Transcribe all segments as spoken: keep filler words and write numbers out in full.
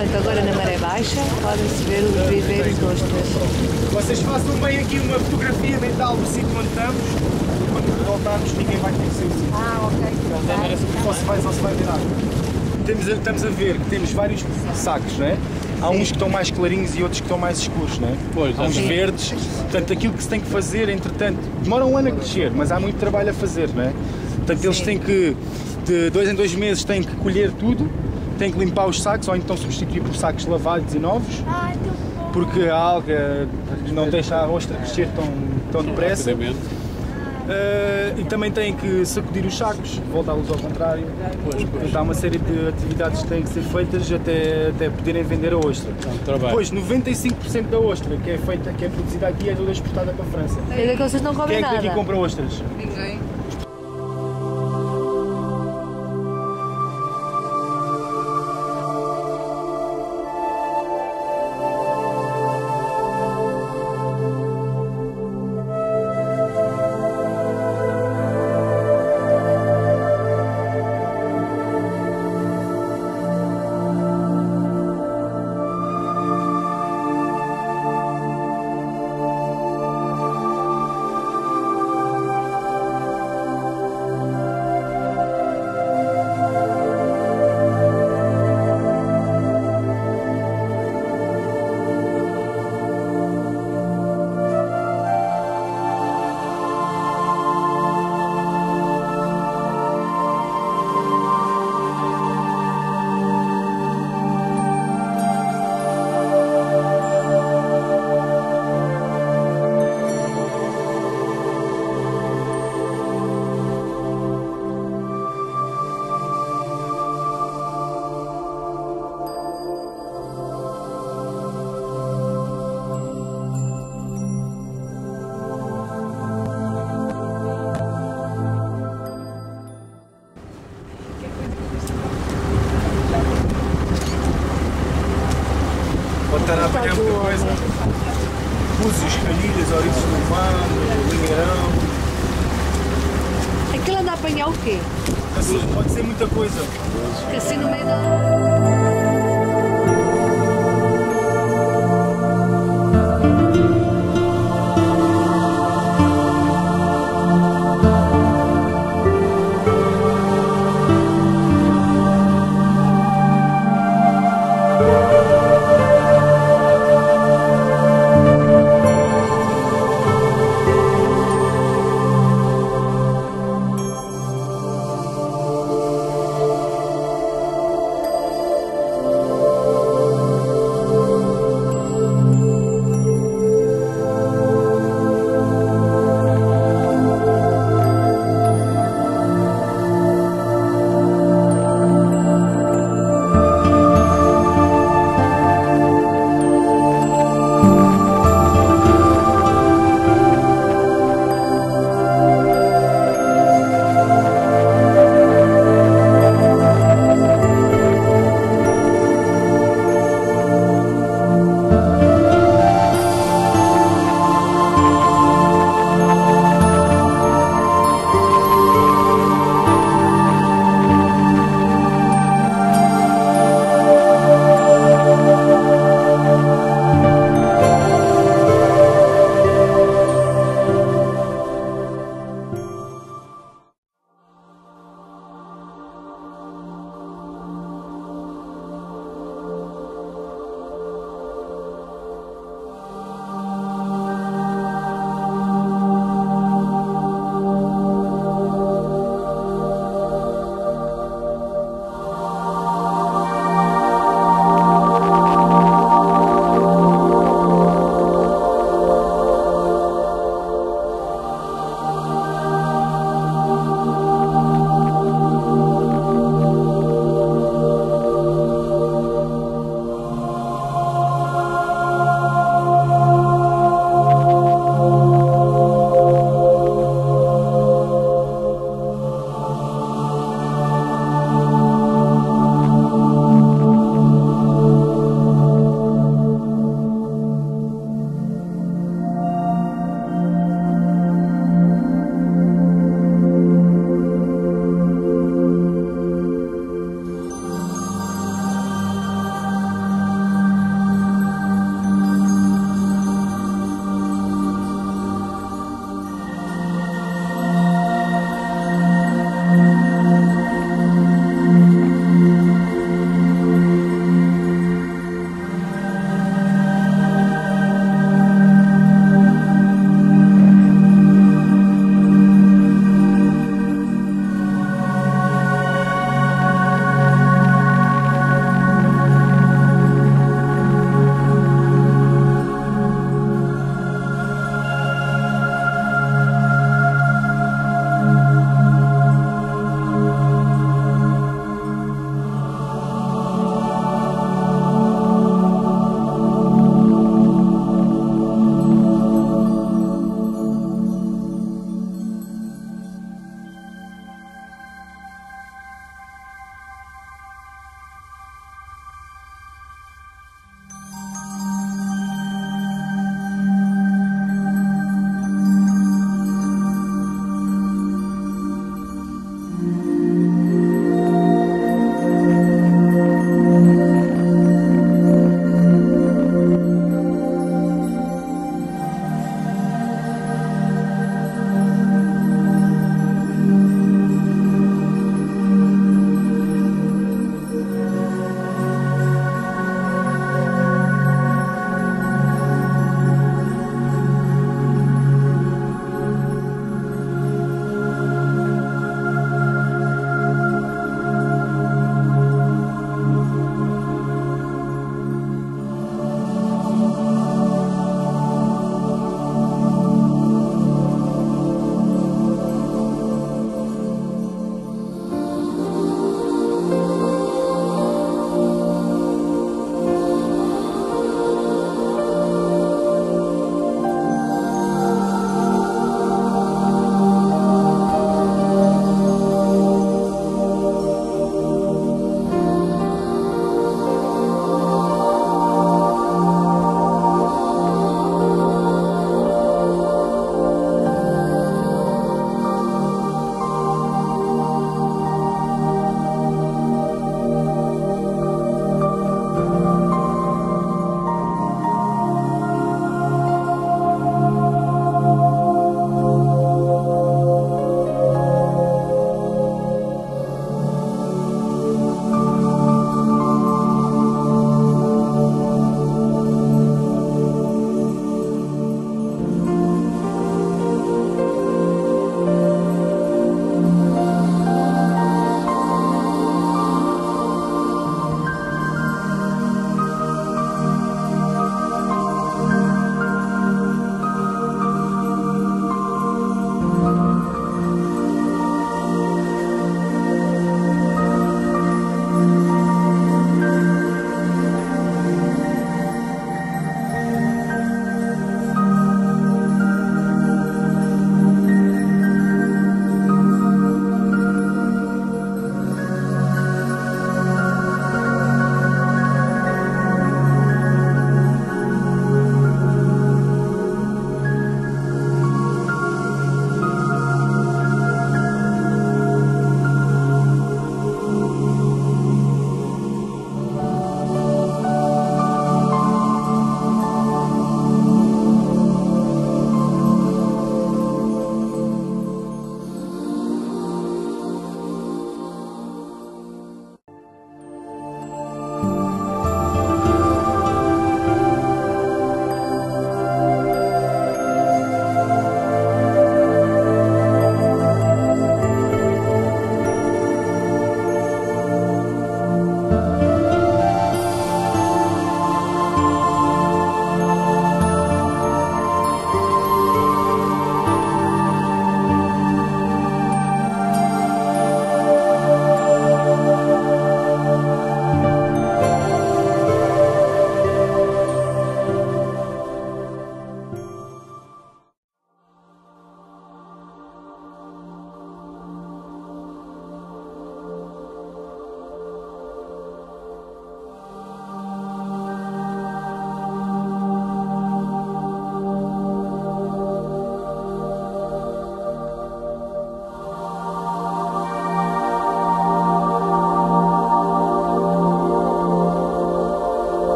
Portanto, agora na maré baixa podem-se ver os viveiros de ostras. Vocês façam bem aqui uma fotografia mental do sítio onde estamos. Quando voltarmos, ninguém vai conhecer o sítio. Ah, ok. Só se vai, só se vai virar. Temos a, estamos a ver que temos vários sacos, não é? Há uns que estão mais clarinhos e outros que estão mais escuros, não é? Pois, há uns sim. verdes. Portanto, aquilo que se tem que fazer, entretanto, demora um ano a crescer, mas há muito trabalho a fazer, não é? Portanto, eles têm que, de dois em dois meses, têm que colher tudo, têm que limpar os sacos, ou então substituir por sacos lavados e novos, porque a alga não deixa a ostra crescer tão, tão depressa. Uh, e também têm que sacudir os sacos, voltá-los ao contrário. Pois, pois. Há uma série de atividades que têm que ser feitas até, até poderem vender a ostra. É um Depois, noventa e cinco por cento da ostra que é feita, que é produzida aqui, é toda exportada para a França. Quer dizer que vocês não Quem comem é que nada? daqui compra ostras? Ninguém. Pode estar a apanhar muita coisa. Búzios, canilhas, ouriços do mar, lingueirão. Aquilo anda a apanhar o quê? Assim, pode ser muita coisa. Porque assim no meio da...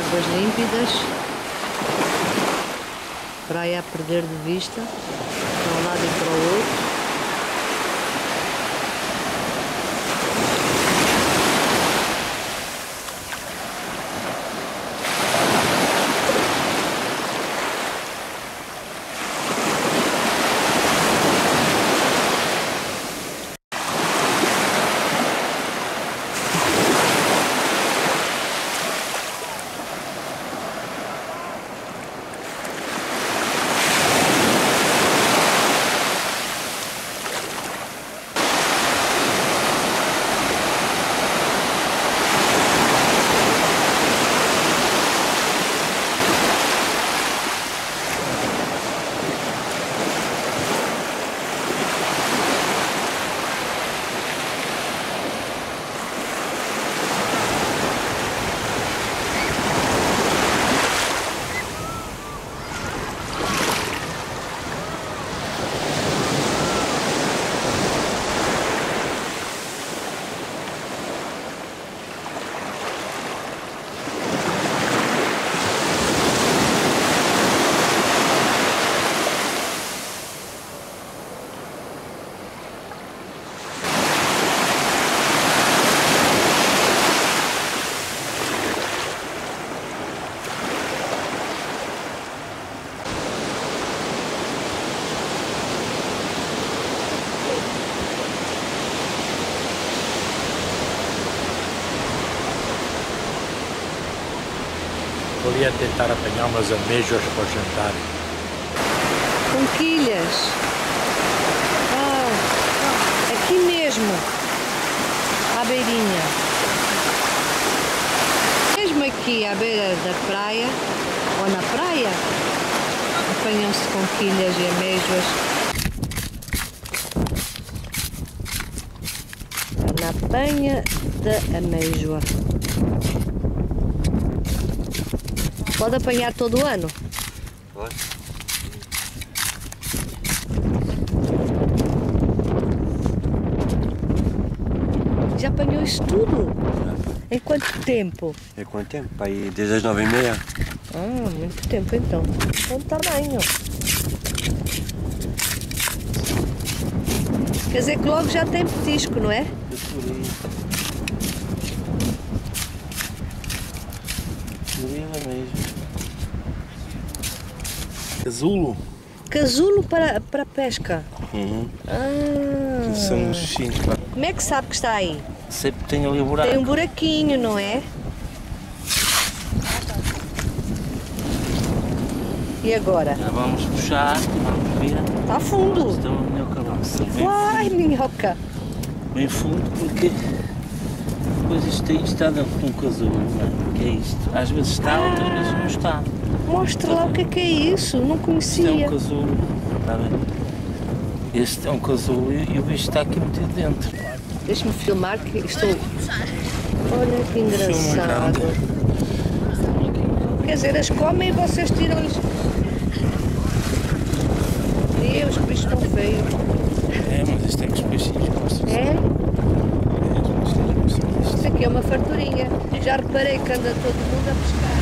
Águas límpidas, praia a perder de vista, para um lado e para o outro. Estou ali a tentar apanhar umas amêijoas para o jantar. Conquilhas. Ah, aqui mesmo, à beirinha. Mesmo aqui à beira da praia, ou na praia, apanham-se conquilhas e amêijoas. Na penha da amêijoa. Pode apanhar todo o ano? Pode. Já apanhou isso tudo? Em quanto tempo? Em quanto tempo? Para aí desde as nove e meia. Ah, muito tempo então. Bom tamanho. Quer dizer que logo já tem petisco, não é? Casulo? Casulo para, para pesca. Uhum. Ah. São os cintos, claro. Como é que sabe que está aí? Sempre tem ali o buraco. Tem um buraquinho, não é? E agora? Já vamos puxar, vamos ver. Está fundo. Estão no meu cabeça. Vai, minhoca. Bem fundo porque depois isto tem está dentro de um casulo, não é? Que é isto? Às vezes está, outras vezes não está. Mostra lá o que é que é isso. Não Isto conhecia. é um casulo, está a ver? Este é um casulo e, e o bicho está aqui metido dentro. Deixa-me filmar que estou... Olha que engraçado. Quer dizer, as comem e vocês tiram-lhes... Deus, que bicho tão feio. É, mas isto é que os peixinhos gostam. É? É, os peixinhos gostam disto. Isto aqui é uma farturinha. Já reparei que anda todo mundo a pescar.